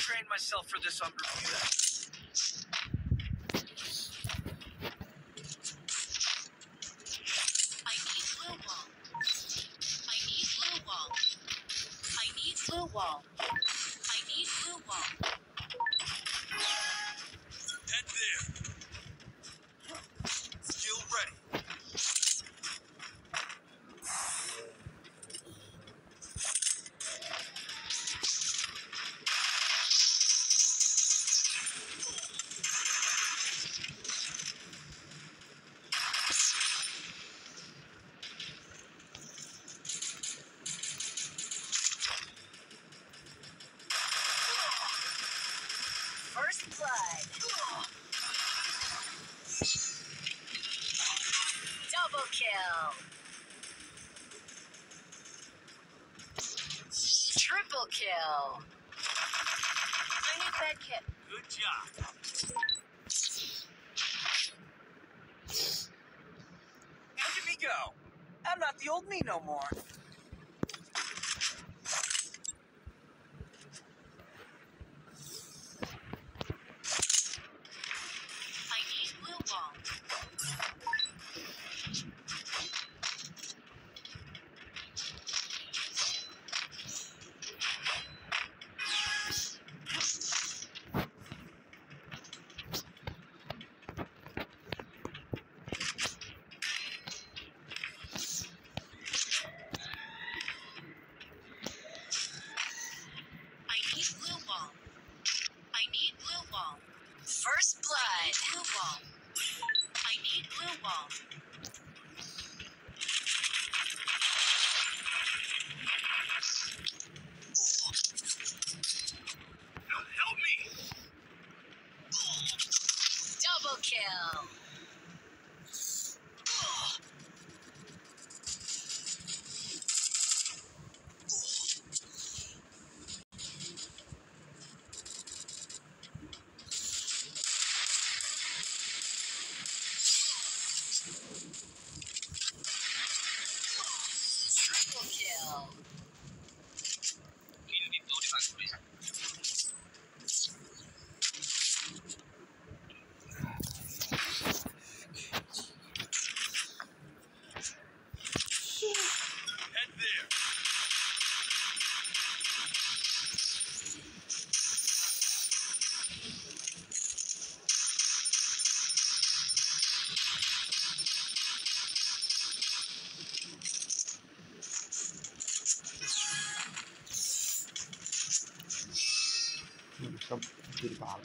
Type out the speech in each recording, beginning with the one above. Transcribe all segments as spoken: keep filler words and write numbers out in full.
trained myself for this on Bermuda. I need blue wall. I need blue wall. I need blue wall. I need blue wall. Head there. Skill ready. First blood. Double kill. Triple kill. I need that kit. Good job. Look at me go. I'm not the old me no more. I need blue wall. I need blue wall. I need blue wall. First blood. Blue wall. I need blue wall. Now help me. Double kill. Triple kill. Head there. सब गिर पा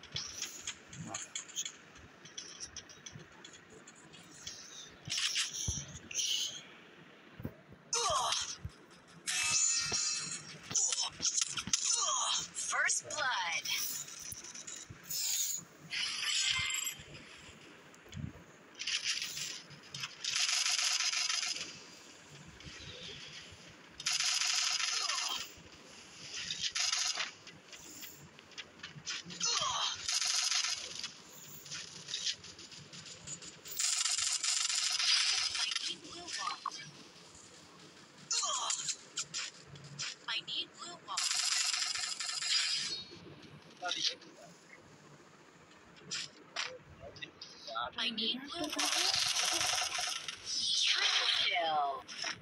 First blood. I need blue wall. I need blue wall. I need blue wall. Triple kill.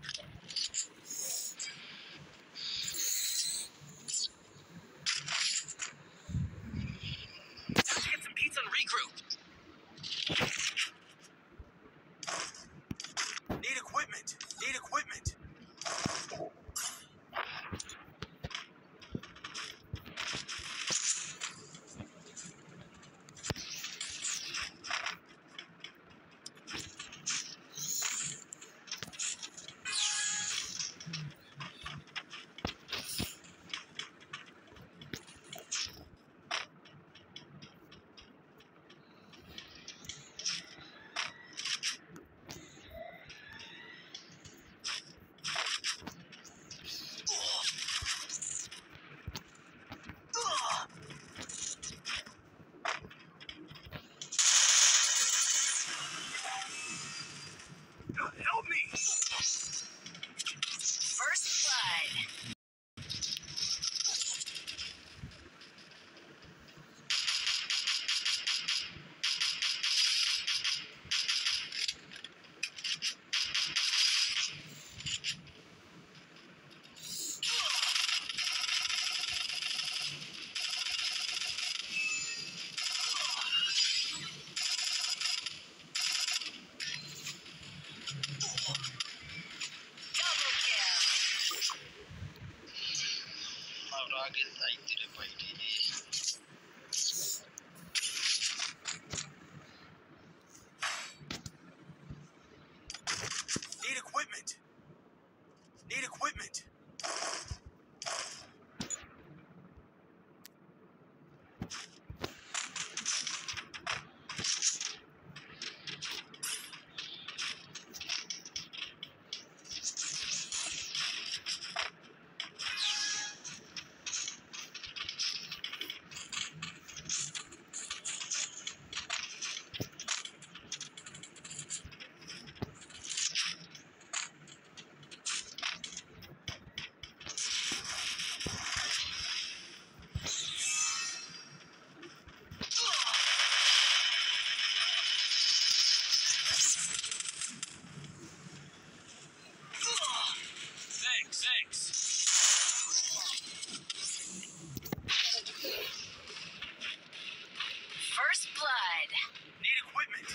Let's get some pizza and regroup. Need equipment. Need equipment. Need equipment. Need equipment. Thanks. Thanks. First blood. Need equipment.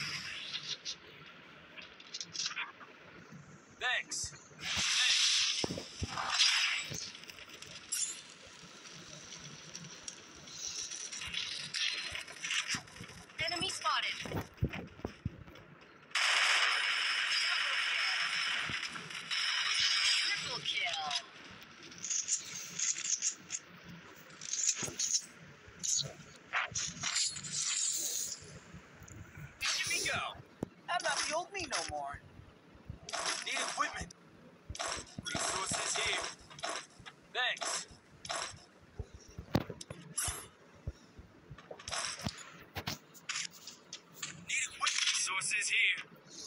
Thanks. Thanks. Enemy spotted. Triple kill. Here we go. I'm not the old me no more. Need equipment. Resources here. Thanks. Need equipment. Resources here.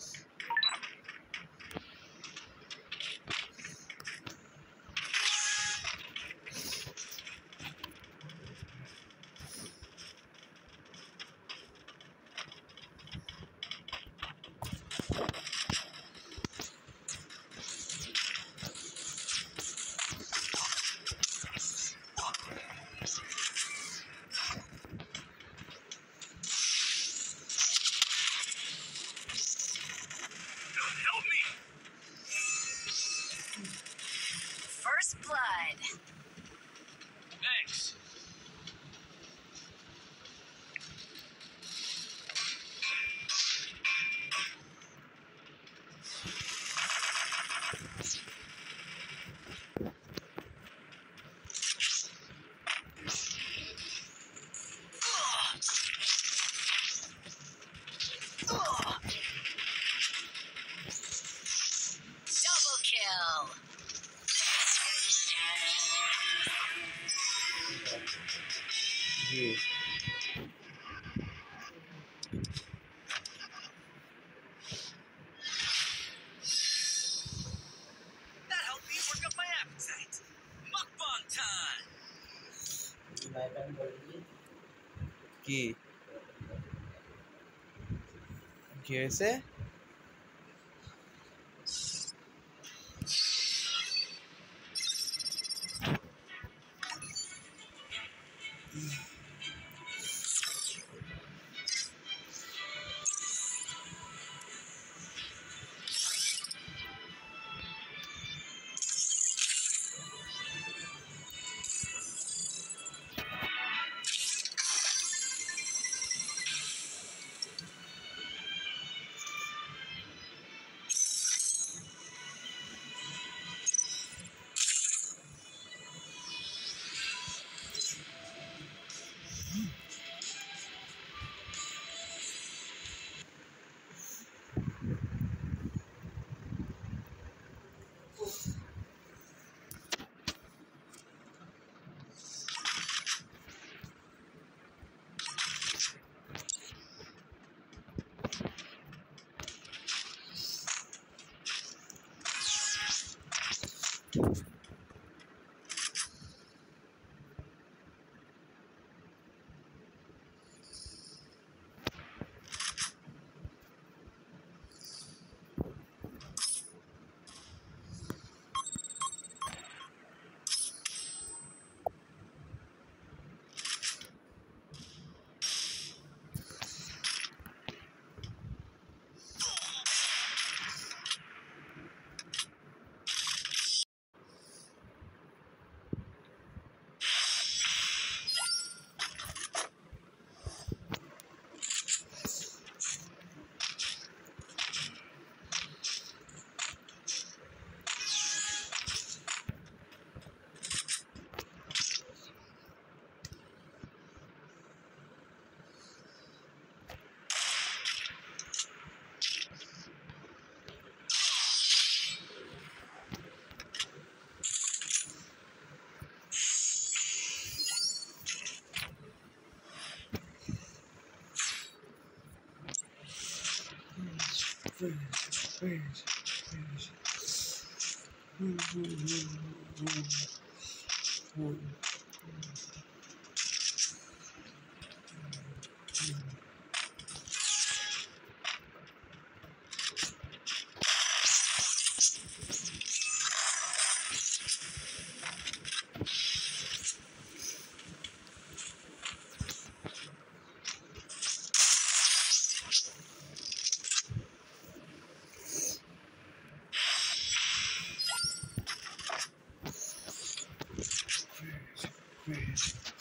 Help me. First blood. Thanks. Double kill. Ji That helped me work up my appetite. Mukbang time. कि कैसे Freeze.